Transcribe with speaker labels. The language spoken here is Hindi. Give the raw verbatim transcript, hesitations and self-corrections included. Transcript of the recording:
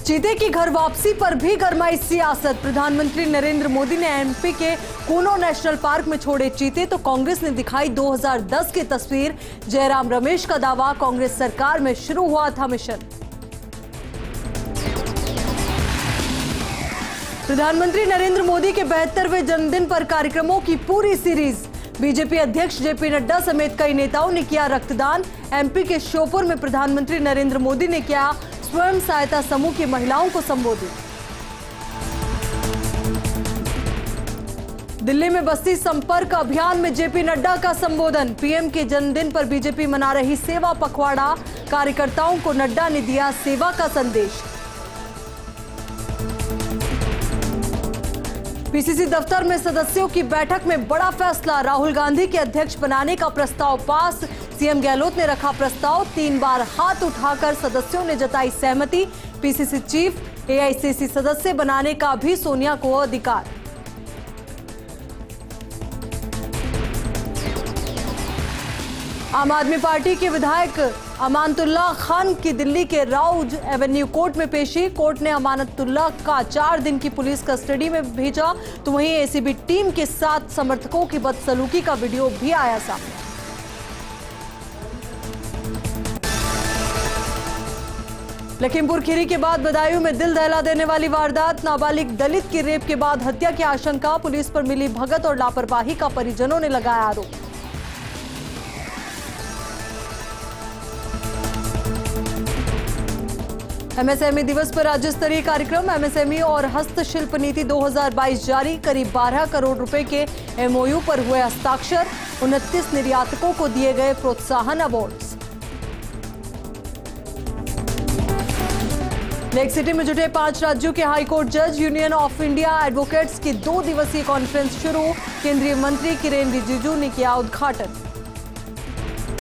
Speaker 1: चीते की घर वापसी पर भी गरमाई सियासत। प्रधानमंत्री नरेंद्र मोदी ने एमपी के कूनो नेशनल पार्क में छोड़े चीते तो कांग्रेस ने दिखाई दो हज़ार दस की तस्वीर। जयराम रमेश का दावा, कांग्रेस सरकार में शुरू हुआ था मिशन। प्रधानमंत्री नरेंद्र मोदी के बहत्तरवें जन्मदिन पर कार्यक्रमों की पूरी सीरीज। बीजेपी अध्यक्ष जेपी नड्डा समेत कई नेताओं ने किया रक्तदान। एमपी के श्योपुर में प्रधानमंत्री नरेंद्र मोदी ने किया स्वयं सहायता समूह की महिलाओं को संबोधित। दिल्ली में बस्ती संपर्क अभियान में जेपी नड्डा का संबोधन। पीएम के जन्मदिन पर बीजेपी मना रही सेवा पखवाड़ा। कार्यकर्ताओं को नड्डा ने दिया सेवा का संदेश। पीसीसी दफ्तर में सदस्यों की बैठक में बड़ा फैसला। राहुल गांधी के अध्यक्ष बनाने का प्रस्ताव पास। सीएम गहलोत ने रखा प्रस्ताव। तीन बार हाथ उठाकर सदस्यों ने जताई सहमति। पीसीसी चीफ एआईसीसी सदस्य बनाने का भी सोनिया को अधिकार। आम आदमी पार्टी के विधायक अमानतुल्लाह खान की दिल्ली के राउज एवेन्यू कोर्ट में पेशी। कोर्ट ने अमानतुल्लाह का चार दिन की पुलिस कस्टडी में भेजा तो वहीं एसीबी टीम के साथ समर्थकों की बदसलूकी का वीडियो भी आया सामने। लखीमपुर खीरी के बाद बदायूं में दिल दहला देने वाली वारदात। नाबालिग दलित की रेप के बाद हत्या की आशंका। पुलिस पर मिली भगत और लापरवाही का परिजनों ने लगाया आरोप। एमएसएमई दिवस पर राज्य स्तरीय कार्यक्रम। एमएसएमई और हस्तशिल्प नीति दो हज़ार बाईस जारी। करीब बारह करोड़ रुपए के एमओयू पर हुए हस्ताक्षर। उनतीस निर्यातकों को दिए गए प्रोत्साहन अवार्ड्स। लेक सिटी में जुटे पांच राज्यों के हाईकोर्ट जज। यूनियन ऑफ इंडिया एडवोकेट्स की दो दिवसीय कॉन्फ्रेंस शुरू। केंद्रीय मंत्री किरेन रिजिजू ने किया उद्घाटन।